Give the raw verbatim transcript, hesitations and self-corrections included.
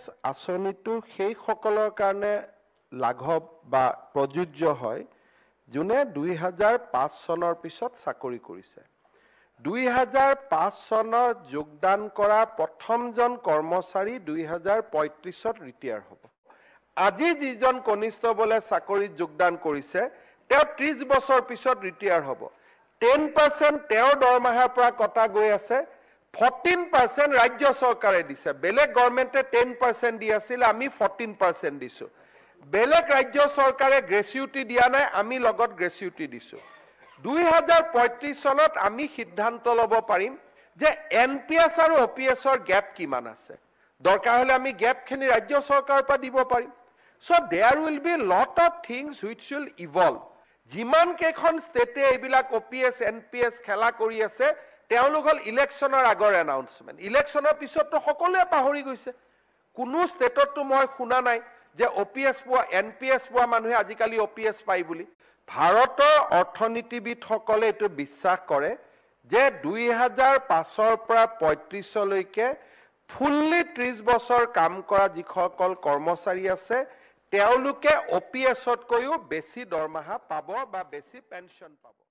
আঁচনিটো সেই সকলৰ কাৰণে লাঘৱ বা প্ৰযোজ্য হয় যোনে দুই হাজাৰ পাঁচ চনৰ পিছত চাকৰি কৰিছে দুই হাজাৰ পাঁচ চনত যোগদান কৰা প্ৰথমজন কৰ্মচাৰী দুই হাজাৰ পঁয়ত্ৰিশত ৰিটায়াৰ হ'ব আজি যিজন কনিষ্ঠবলে চাকৰিত যোগদান কৰিছে তেওঁ ত্ৰিশ বছৰ পিছত ৰিটায়াৰ হ'ব দহ পাৰ্চেণ্ট তেওঁৰ দৰমহাৰ পৰা কটা গৈ আছে চৌধ্য পাৰ্চেণ্ট ৰাজ্য চৰকাৰে দিছে বেলেগ গভৰ্ণমেণ্টে দহ পাৰ্চেণ্ট দি আছিল আমি চৌধ্য পাৰ্চেণ্ট দিছো বেলেগ ৰাজ্য চৰকাৰে গ্ৰেচুইটি দিয়া নাই আমি লগত গ্ৰেচুইটি দিছো দুই হাজাৰ পঁয়ত্ৰিশ চনত আমি সিদ্ধান্ত ল'ব পাৰিম যে এন পি এছ আৰু অ' পি এছৰ গেপ কিমান আছে দৰকাৰ হলে আমি গেপখিনি ৰাজ্য চৰকাৰৰ পৰা দিব পাৰিম so there will be lot of things which will evolve যিমান কেইখন ষ্টেটে এইবিলাক O' P S N P S খেলা কৰি আছে তেওঁলোকৰ ইলেকশ্যনৰ আগৰ এনাউন্সমেন্ট ইলেকশ্যনৰ পিছততো সকলোৱে পাহৰি গৈছে কোনো ষ্টেটতো মই শুনা নাই যে অ' পি এছ পোৱা এন পি এছ পোৱা মানুহে আজিকালি অ' পি এছ পাই বুলি ভাৰতৰ অৰ্থনীতিবিদসকলে এইটো বিশ্বাস কৰে যে দুই হাজাৰ পাঁচৰ পৰা পঁয়ত্ৰিশলৈকে ফুল্লি ত্ৰিশ বছৰ কাম কৰা যিসকল কৰ্মচাৰী আছে তেওঁলোকে অ' পি এছতকৈও বেছি দৰমহা পাব বা বেছি পেঞ্চন পাব